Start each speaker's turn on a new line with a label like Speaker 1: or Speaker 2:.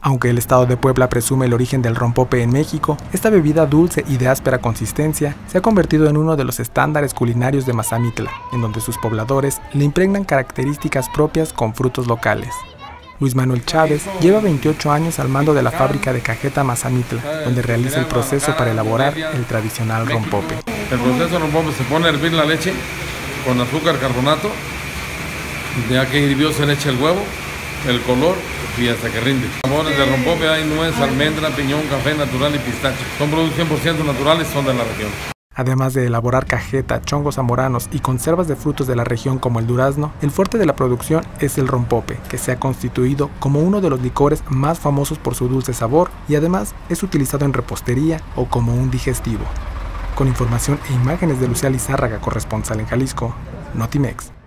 Speaker 1: Aunque el estado de Puebla presume el origen del rompope en México, esta bebida dulce y de áspera consistencia se ha convertido en uno de los estándares culinarios de Mazamitla, en donde sus pobladores le impregnan características propias con frutos locales. Luis Manuel Chávez lleva 28 años al mando de la fábrica de cajeta Mazamitla, donde realiza el proceso para elaborar el tradicional rompope.
Speaker 2: El proceso de rompope se pone a hervir la leche con azúcar, carbonato, ya que hirvió se le echa el huevo, el color y hasta que rinde. Sabores de rompope hay nuez, almendra, piñón, café natural y pistacho. Son productos 100% naturales, son de la región.
Speaker 1: Además de elaborar cajeta, chongos zamoranos y conservas de frutos de la región como el durazno, el fuerte de la producción es el rompope, que se ha constituido como uno de los licores más famosos por su dulce sabor y además es utilizado en repostería o como un digestivo. Con información e imágenes de Lucía Lizárraga, corresponsal en Jalisco, Notimex.